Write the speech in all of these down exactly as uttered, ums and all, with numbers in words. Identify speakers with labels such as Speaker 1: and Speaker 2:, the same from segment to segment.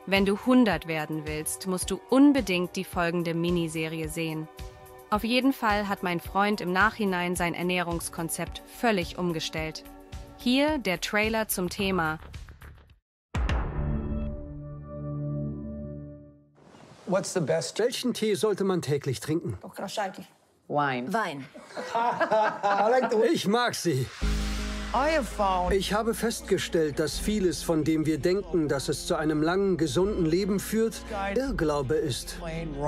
Speaker 1: Wenn du hundert werden willst, musst du unbedingt die folgende Miniserie sehen. Auf jeden Fall hat mein Freund im Nachhinein sein Ernährungskonzept völlig umgestellt. Hier der Trailer zum Thema.
Speaker 2: What's the best?
Speaker 3: Welchen Tee sollte man täglich trinken?
Speaker 4: Wein.
Speaker 5: Wein.
Speaker 3: Ich mag sie. Ich habe festgestellt, dass vieles, von dem wir denken, dass es zu einem langen, gesunden Leben führt, Irrglaube ist.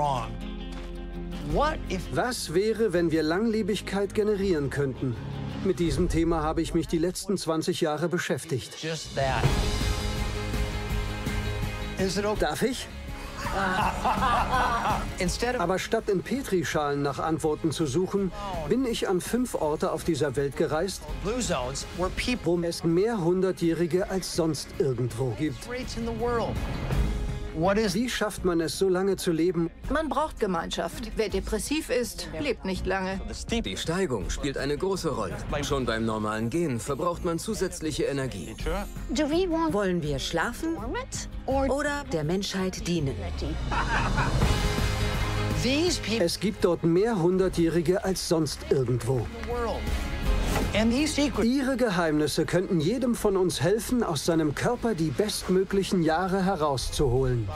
Speaker 3: Was wäre, wenn wir Langlebigkeit generieren könnten? Mit diesem Thema habe ich mich die letzten zwanzig Jahre beschäftigt. Darf ich? Aber statt in Petrischalen nach Antworten zu suchen, bin ich an fünf Orte auf dieser Welt gereist, wo es mehr Hundertjährige als sonst irgendwo gibt. Wie schafft man es, so lange zu leben?
Speaker 5: Man braucht Gemeinschaft. Wer depressiv ist, lebt nicht lange.
Speaker 6: Die Steigung spielt eine große Rolle. Schon beim normalen Gehen verbraucht man zusätzliche Energie.
Speaker 7: Wollen wir schlafen oder der Menschheit dienen?
Speaker 3: Es gibt dort mehr Hundertjährige als sonst irgendwo. Ihre Geheimnisse könnten jedem von uns helfen, aus seinem Körper die bestmöglichen Jahre herauszuholen.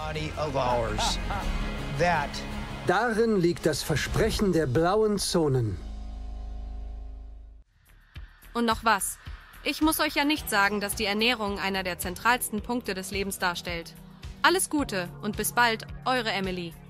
Speaker 3: Darin liegt das Versprechen der blauen Zonen.
Speaker 1: Und noch was. Ich muss euch ja nicht sagen, dass die Ernährung einer der zentralsten Punkte des Lebens darstellt. Alles Gute und bis bald, eure Emily.